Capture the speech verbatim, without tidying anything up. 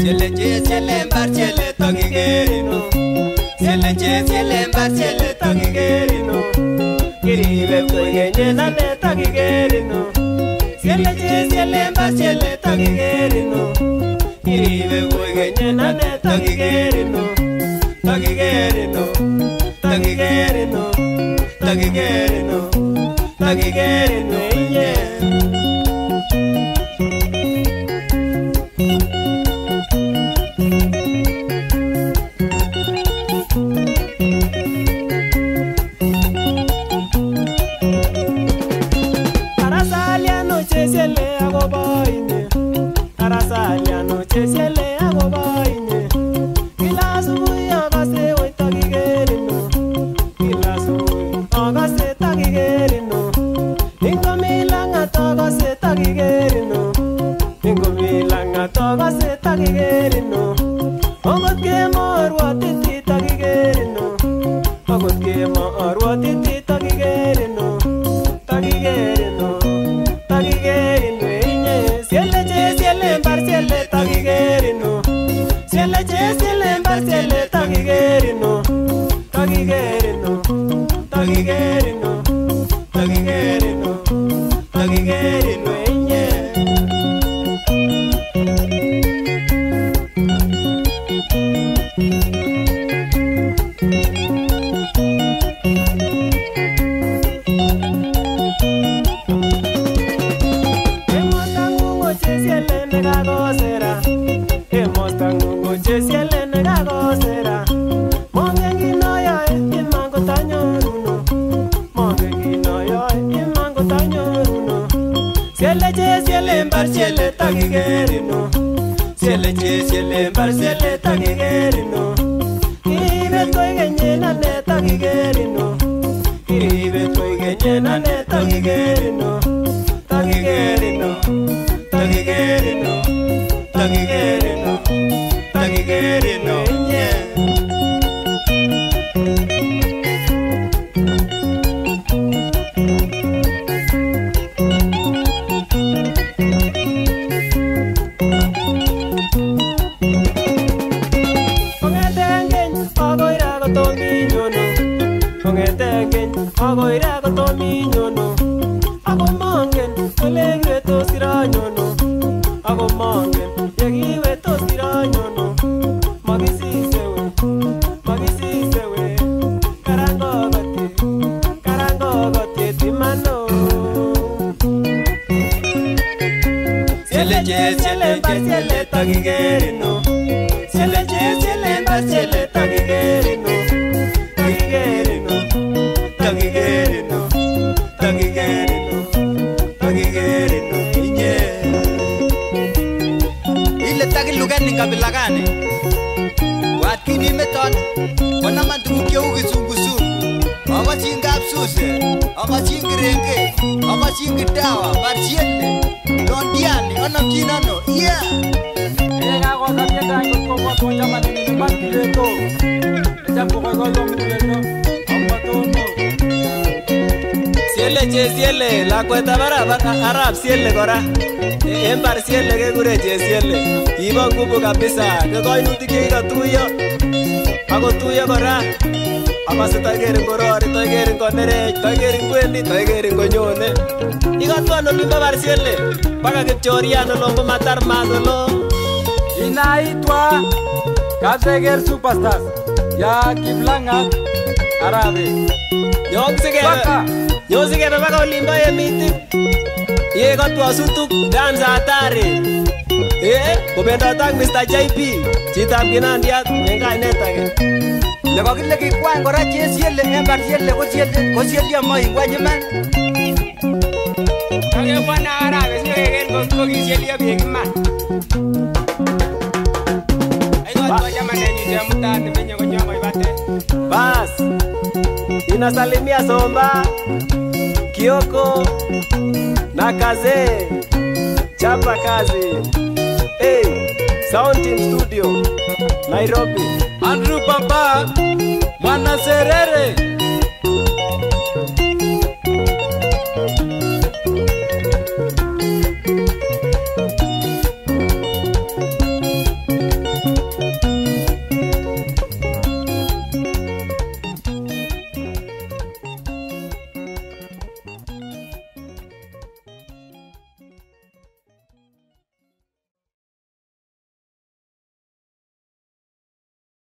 Siele che siele mbar siele togi gerino. Siele che siele mbar siele togi gerino. Kiribe koigenye nane togi gerino. Siele che siele mbar siele togi gerino. Kiribe koigenye nane togi gerino. Togi gerino. Togi gerino. Togi gerino. Togi gerino. Yeah. Choriano longo matar madolo. Inaitwa Kazeger Superstars ya Kiblanga Arabe. Yosigera Yosigera baka olimba ye miti. Ye katwa sutuk danza atari. Eh, kobenda tag Mister J P. Chitab kinandiat nenga inetake. Lego kile kikwang kora chesiele embar siele ko siele ko siele mo ingwanyeman. Kage bwana Arabe sigen ko ko kisiele biegman. Bas, inasalimia Somba, Kioko na Kaze, chapa kazi. Hey, Sound Team Studio, Nairobi. Andrew Papa, Mwana Serere.